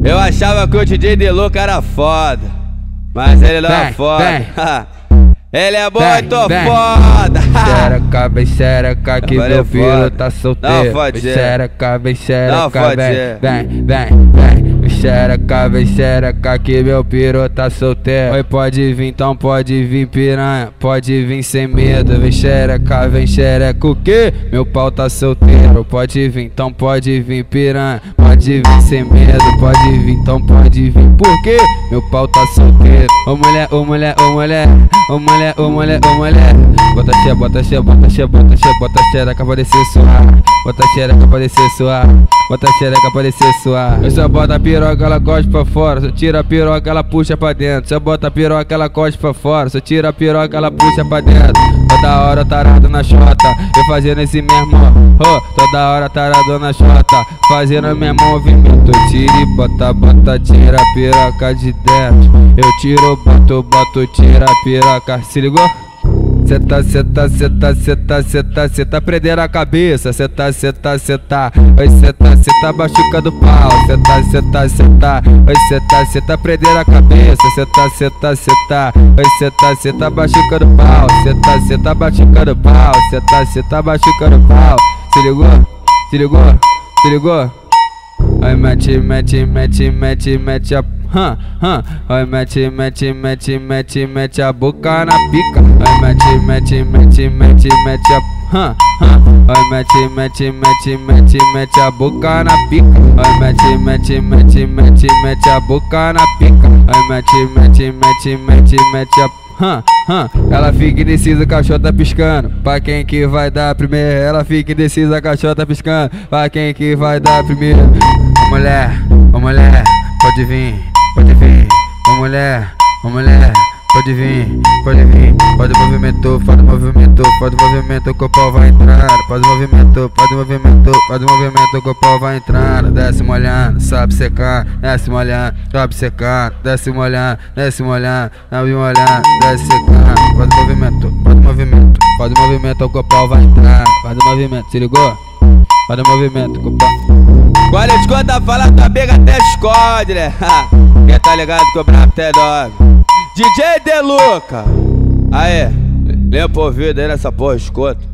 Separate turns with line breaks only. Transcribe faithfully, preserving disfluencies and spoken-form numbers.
Eu achava que o D J Deluca era foda, mas ele não é foda. Ele é bom e tô foda.
Xereca, vem xereca que meu piro tá solteiro. Vem xereca, vem xereca, vem, vem, vem, vem. Xereca, vem xereca que meu piro tá solteiro. Oi, pode vir, então pode vir piranha, pode vir sem medo. Vem xereca, vem xereca o quê? Meu pau tá solteiro. Pode vir, então pode vir piranha, pode vir sem medo. Pode vir, então pode vir, por quê? Meu pau tá solteiro. Ô mulher, ô mulher, ô mulher, ô mulher, ô mulher, ô mulher. Bota xe, bota xe, bota xe, bota xe, bota xereca pra descer suar. Bota xereca pra descer suar. Bota xereca pra descer suar. Eu só bota a piroca, ela corta pra fora. Se eu tira a piroca, ela puxa pra dentro. Se eu bota a piroca, ela corta pra fora. Se eu tira a piroca, ela puxa pra dentro. Toda hora tarado na chota, eu fazendo esse mesmo, oh, toda hora tarado na chota, fazendo o mesmo movimento. Tira e bota, bota, tira a piroca de dentro. Eu tiro, boto, boto, tira a piroca. Se ligou? Cê tá, cê tá, cê tá, cê tá, cê tá, cê tá prendendo a cabeça. Cê tá, cê tá, cê tá, oi, cê tá, cê tá machucando o pau. Cê tá, cê tá, cê tá, oi, cê tá, cê tá prendendo a cabeça. Cê tá, cê tá, cê tá, oi, cê tá, cê tá machucando o pau. Cê tá, cê tá machucando o pau. Cê tá, cê tá machucando o pau. Se ligou? Se ligou? Se ligou? Oi, mete, mete, mete, mete, mete a hã, hã. Oi, mete, mete, mete, mete, mete a boca na pica. Oi, mete, mete, mete, mete, mete a hã, hã. Oi, mete, mete, mete, mete, mete a boca na pica. Oi, mete, mete, mete, mete, mete a boca na pica. Oi, mete, mete, mete, mete, mete a hã, hã. Ela fica indecisa, a cachota piscando. Pra quem que vai dar primeiro? Ela fica indecisa, a cachota piscando. Pra quem que vai dar primeiro? Ô mulher, ô mulher, pode vir, pode vir. Ô mulher, ô mulher, pode vir, pode vir. Faz o movimento, faz o movimento, faz o movimento que o pau vai entrar. Faz o movimento, faz o movimento, faz o movimento que o pau vai entrar. Desce molhando, sobe secando, desce molhando, sobe secando, desce molhando, desce molhando, sobe molhando, desce secando. Faz o movimento, faz o movimento, faz o movimento que o pau vai entrar. Faz o movimento, se ligou? Faz o movimento que o pau.
Quando a escuta fala, tua pega até esconde, né? Quem tá ligado que o brabo até dorme. D J Deluca, aê, limpa o ouvido aí nessa porra, escuta.